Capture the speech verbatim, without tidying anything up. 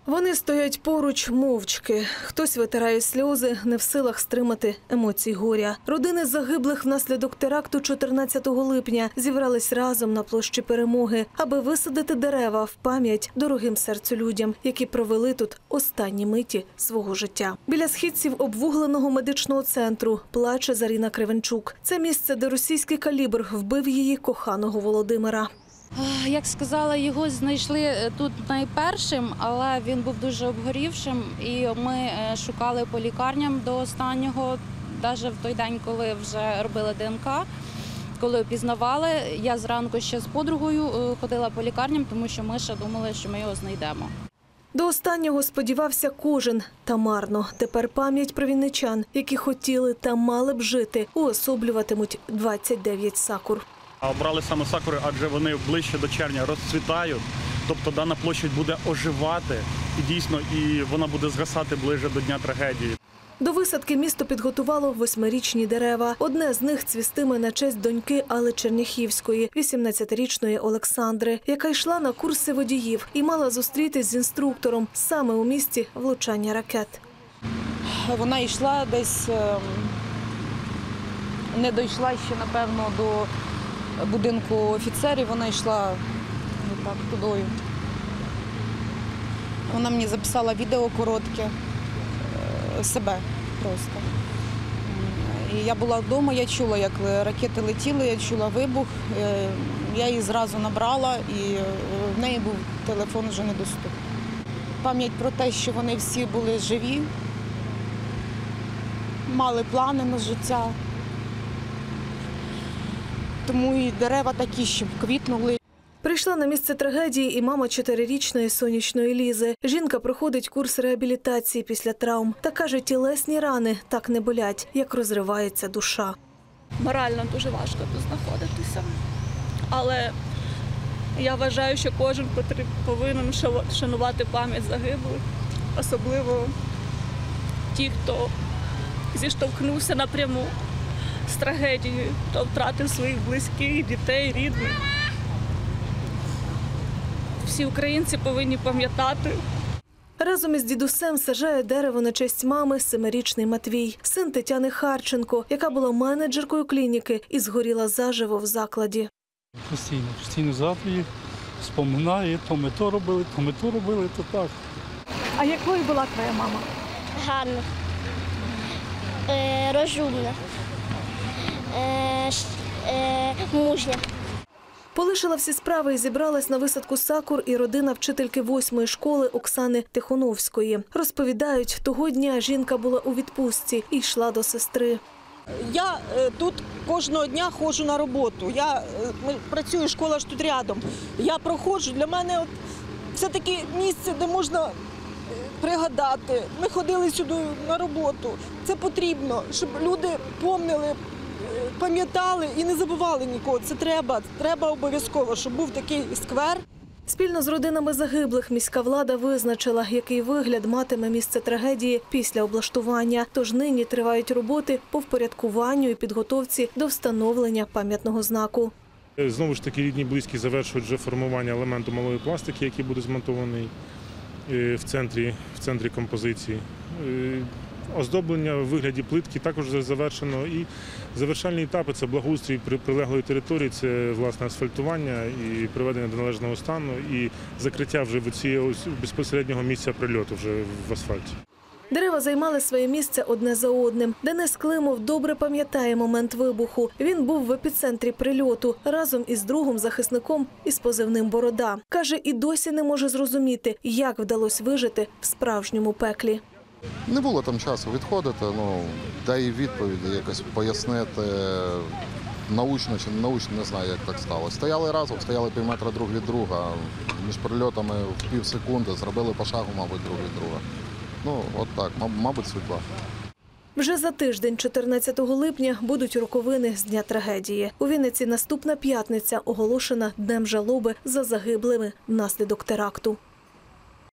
Вони стоять поруч мовчки. Хтось витирає сльози, не в силах стримати емоцій горя. Родини загиблих внаслідок теракту чотирнадцятого липня зібрались разом на площі Перемоги, аби висадити дерева в пам'ять дорогим серцю людям, які провели тут останні миті свого життя. Біля східців обвугленого медичного центру плаче Заріна Кривенчук. Це місце, де російський калібр вбив її коханого Володимира. Як сказала, його знайшли тут найпершим, але він був дуже обгорівшим. І ми шукали по лікарням до останнього, навіть в той день, коли вже робили ДНК, коли опізнавали. Я зранку ще з подругою ходила по лікарням, тому що ми ще думали, що ми його знайдемо. До останнього сподівався кожен, та марно. Тепер пам'ять про вінничан, які хотіли та мали б жити, уособлюватимуть двадцять дев'ять сакур. Обрали саме сакури, адже вони ближче до червня розцвітають, тобто дана площадь буде оживати і дійсно і вона буде згасати ближче до дня трагедії. До висадки місто підготувало восьмирічні дерева. Одне з них цвістиме на честь доньки Алли Черняхівської, вісімнадцятирічної Олександри, яка йшла на курси водіїв і мала зустрітись з інструктором саме у місці влучання ракет. Вона йшла десь, не дійшла ще, напевно, до будинку офіцерів, вона йшла так, тудою. Вона мені записала відео коротке, себе просто. І я була вдома, я чула, як ракети летіли, я чула вибух, я її зразу набрала, і в неї був телефон вже недоступний. Пам'ять про те, що вони всі були живі, мали плани на життя. Тому і дерева такі, щоб квітнули. Прийшла на місце трагедії і мама чотирирічної Сонячної Лізи. Жінка проходить курс реабілітації після травм. Та каже, тілесні рани так не болять, як розривається душа. Морально дуже важко тут знаходитися. Але я вважаю, що кожен повинен шанувати пам'ять загиблих. Особливо ті, хто зіштовхнувся напряму з трагедією, хто втратив своїх близьких, дітей, рідних. Всі українці повинні пам'ятати. Разом із дідусем саджає дерево на честь мами семирічний Матвій, син Тетяни Харченко, яка була менеджеркою клініки і згоріла заживо в закладі. Постійно, постійно завтра їх споминає, то ми то робили, то ми то робили, то так. А якою була твоя мама? Гарна, е, розумна, е, е, мужня. Полишила всі справи і зібралась на висадку сакур і родина вчительки восьмої школи Оксани Тихоновської. Розповідають, того дня жінка була у відпустці і йшла до сестри. Я е, тут кожного дня ходжу на роботу. Я е, працюю, школа ж тут рядом. Я проходжу, для мене от, це таке місце, де можна пригадати. Ми ходили сюди на роботу. Це потрібно, щоб люди пам'ятали, пам'ятали і не забували нікого. Це треба, треба обов'язково, щоб був такий сквер. Спільно з родинами загиблих міська влада визначила, який вигляд матиме місце трагедії після облаштування. Тож нині тривають роботи по впорядкуванню і підготовці до встановлення пам'ятного знаку. Знову ж таки, рідні близькі завершують вже формування елементу малої пластики, який буде змонтований в центрі, в центрі композиції. Оздоблення в вигляді плитки також завершено. І завершальні етапи – це благоустрій прилеглої території, це власне асфальтування і приведення до належного стану, і закриття вже цього безпосереднього місця прильоту вже в асфальті. Дерева займали своє місце одне за одним. Денис Климов добре пам'ятає момент вибуху. Він був в епіцентрі прильоту разом із другом захисником із позивним «Борода». Каже, і досі не може зрозуміти, як вдалося вижити в справжньому пеклі. Не було там часу відходити, ну, дай відповіді, якось пояснити, научно чи не научно, не знаю, як так сталося. Стояли разом, стояли пів метра друг від друга, між прильотами в пів секунди, зробили по шагу, мабуть, друг від друга. Ну, от так, мабуть, судьба. Вже за тиждень, чотирнадцятого липня, будуть роковини з дня трагедії. У Вінниці наступна п'ятниця оголошена Днем жалоби за загиблими внаслідок теракту.